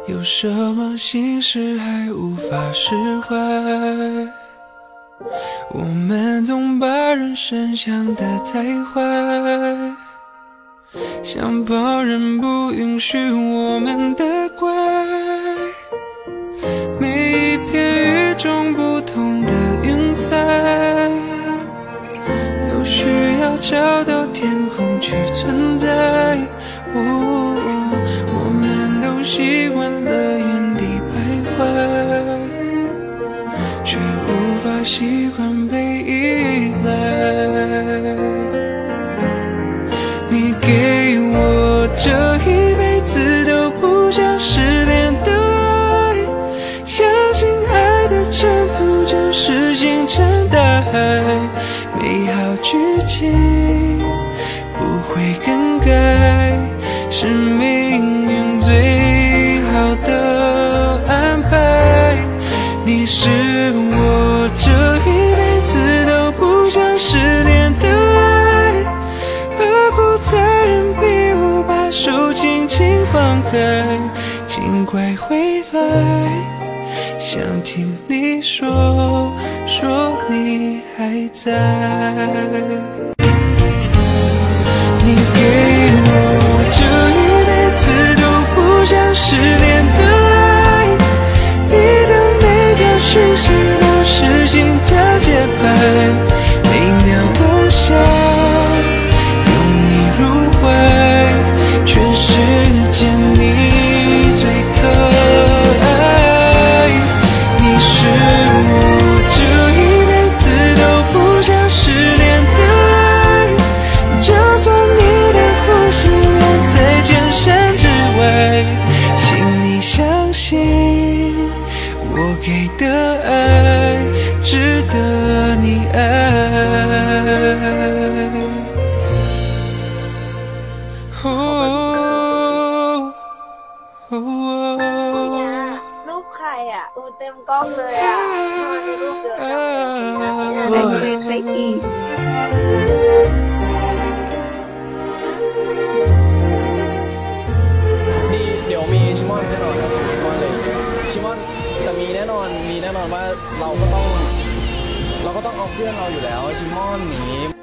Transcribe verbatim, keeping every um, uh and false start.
有什么心事还无法释怀？我们总把人生想得太坏，想旁人不允许我们的怪。每一片与众不同的云彩，都需要找到天空去存在。哦，我们都习惯了原地徘徊，却无法习惯被依赖。你给我这一辈子都不想失联的爱，相信爱的征途就是星辰大海，美好剧情不会更改，是命运最好的安排。你是我这一辈子都不想失联的爱，何苦残忍逼我把手轻轻放开？请快回来，想听你说说你还在。你给我这一辈子都不想失联的爱，你的每条讯息都是心跳节拍，每秒都想拥你入怀，全世界你最可爱。你是我这一辈子都不想失联的爱，就算你的呼吸远在千山之外，请你相信我给的爱值得你爱。哦哦哦รูปใครอ่ะอูเต็มกล้องเลยอ่ะมาในรูปเดียวกันได้เช็คไปอีกนี่เดี๋ยวมีชิมอนแน่นอนครับชิมอนเลยชิมอนแต่มีแน่นอนมีแน่นอนว่าเราก็ต้องเราก็ต้องเอาเพื่อนเราอยู่แล้วชิมอนหนี